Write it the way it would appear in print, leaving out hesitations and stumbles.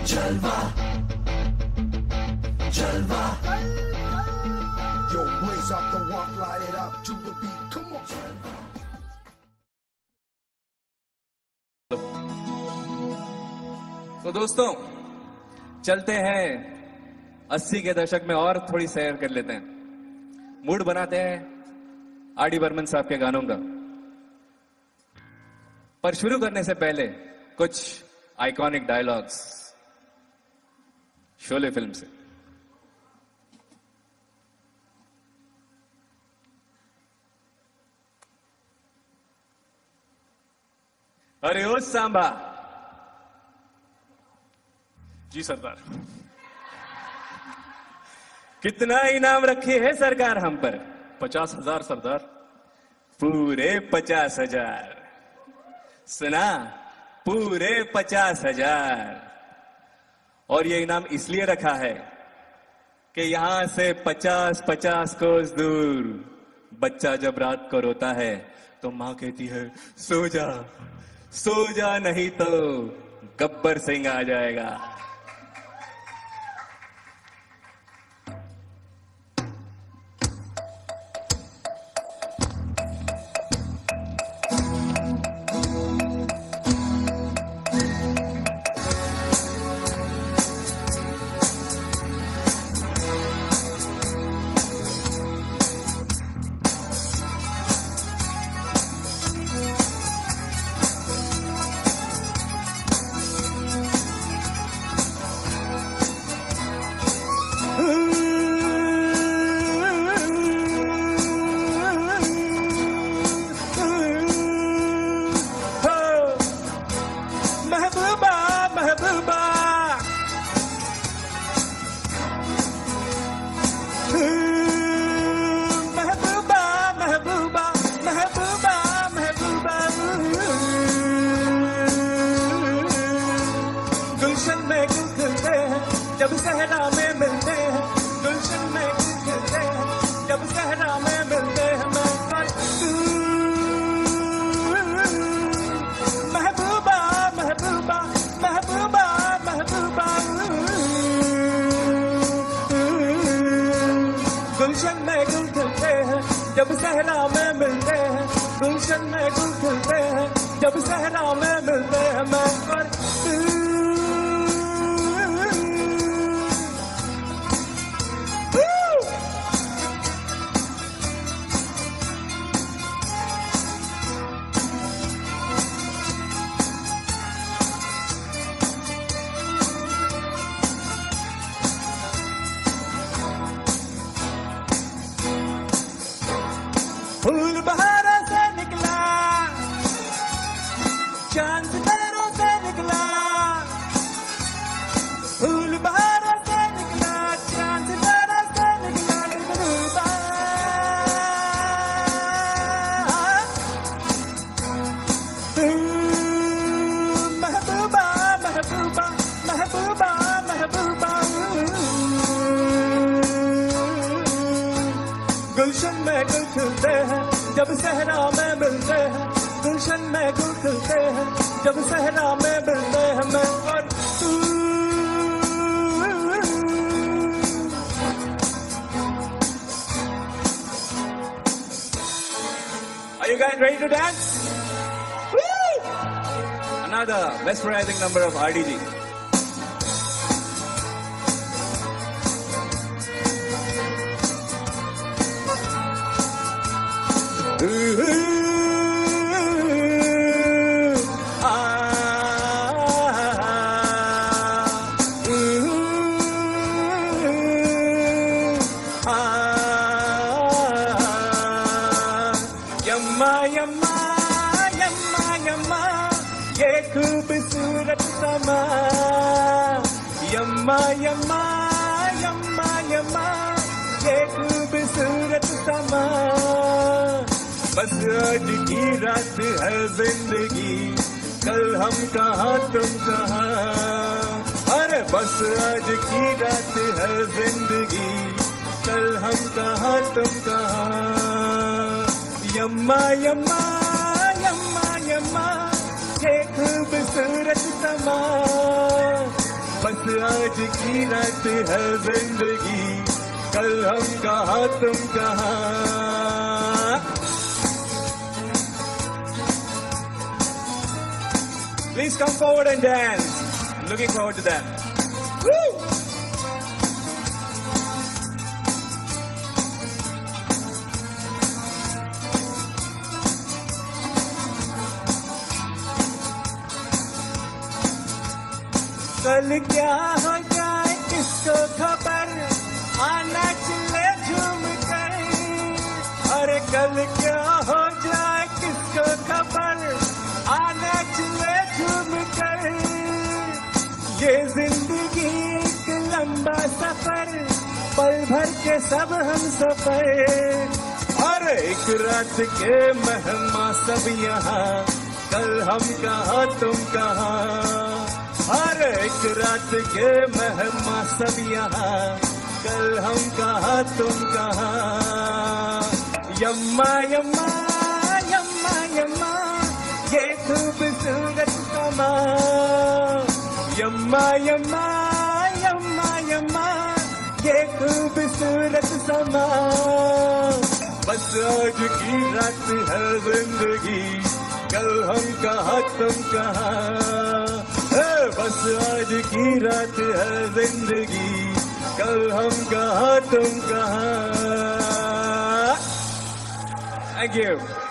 Jalwa, Jalwa. Yo, blaze up the walk, light it up to the beat. Come on. तो दोस्तों चलते हैं 80 के दशक में और थोड़ी सैर कर लेते हैं, मूड बनाते हैं आर.डी. बर्मन साहब के गानों का। पर शुरू करने से पहले कुछ आइकॉनिक डायलॉग्स शोले फिल्म से। अरे ओ सांबा। जी सरदार। कितना इनाम रखे है सरकार हम पर? 50,000 सरदार। पूरे 50,000। सुना? पूरे 50,000। और ये इनाम इसलिए रखा है कि यहां से 50-50 कोस दूर बच्चा जब रात को रोता है तो मां कहती है सो जा, सो जा, नहीं तो गब्बर सिंह आ जाएगा। जब सहरा में मिलते हैं, गुलशन में खिलते हैं, जब सहरा में मिलते हैं, महबूबा महबूबा महबूबा महबूबा। गुलशन में गुल खिलते हैं जब सहरा में मिलते हैं, गुलशन में गुल खिलते हैं जब सहरा में मिलते हैं। मैं फूल बहारों से निकला, चांद सितारों से निकला, फूल बहारों से निकला, चांद सितारों से निकला। महबूबा महबूबा महबूबा महबूबा। गुलशन में गुल खिलते हैं जब सहरा में मिलते हैं, गुलशन में गुल खिलते हैं जब सहरा में मिलते हैं। मैं और तू। Are you guys ready to dance? Woo! Another mesmerizing number of RDG. यम्मा यम्मा यम्मा यम्मा ये खूबसूरत समा। यम्मा यम्मा यम्मा यम्मा ये खूबसूरत समा। बस आज की रात है जिंदगी, कल हम कहाँ तुम कहाँ। अरे बस आज की रात है जिंदगी, कल हम कहाँ तुम कहाँ। यम्मा यम्मा यम्मा यम्मा ये खूबसूरत समा। बस आज की रात है जिंदगी, कल हम कहाँ तुम कहाँ. Please come forward and dance. Looking forward to that. Woo! कल क्या हो जाए किसको खबर, आना चले झूम कर. अरे कल क्या हो जाए किसको खबर, आना चले झूम कर. ये जिंदगी एक लंबा सफर, पल भर के सब हम सफर. और एक रात के मेहमान सब यहाँ, कल हम कहाँ तुम कहाँ. हर एक रात के मेहमान सब यहाँ, कल हम कहाँ तुम कहाँ. यम्मा यम्मा यम्मा यम्मा ये खूबसूरत समा. यम्मा यम्मा यम्मा यम्मा ये खूबसूरत समा. बस आज की रात है जिंदगी, कल हम कहाँ तुम कहाँ. बस आज की रात है जिंदगी, कल हम कहाँ तुम कहाँ. Thank you.